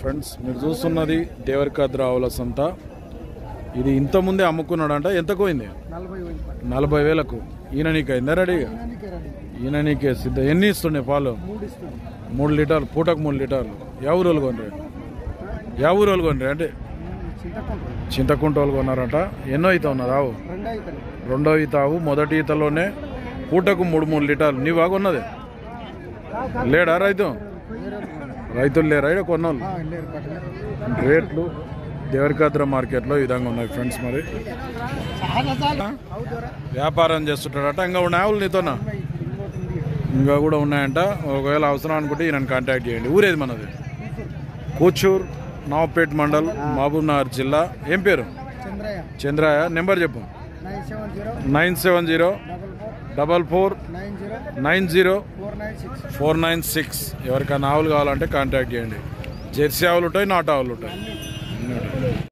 Friends మీరు చూస్తున్నది దేవరకాద్ర ఆవుల సంత. ఇది ఇంతకుముందే అమ్ముకున్నాడంట. ఎంత పోయింది? 40,000కు. ఈయన నీకు అయిందా రెడీగా? ఈయన నీకే సిద్ధ. ఎన్ని ఇస్తుండే పాలు? 3 లీటర్లు, పూటకు 3 లీటర్లు. ఎవరు వాళ్ళు కొనరే? ఎవరు వాళ్ళు కొనరే అంటే చింతకుంట వాళ్ళు కొన్నారంట. ఎన్నో ఈత ఉన్నారు ఆవు? 2వ ఈత ఆవు. మొదటి ఈతలోనే పూటకు 3 లీటర్లు. నీ బాగా ఉన్నది లేడా? రైతులు లేరా ఇక్కడ కొన్నోళ్ళు? రేట్లు దేవరకాద్ర మార్కెట్లో ఈ విధంగా ఉన్నాయి ఫ్రెండ్స్. మరి వ్యాపారం చేస్తుంటాడట. ఇంకా ఉన్నాయి ఆవులు నీతోనా? ఇంకా కూడా ఉన్నాయంట. ఒకవేళ అవసరం అనుకుంటే ఈయనను కాంటాక్ట్ చేయండి. ఊరేది మనది? కూచూర్, నవాపేట్ మండల్, మహబూబ్నగర్ జిల్లా. ఏం పేరు? చంద్రయ్య. నెంబర్ చెప్పు. 9704490496496. ఎవరికైనా ఆవులు కావాలంటే కాంటాక్ట్ చేయండి. జెర్సీ ఆవులు ఉంటాయి, నాటు ఆవులు ఉంటాయి.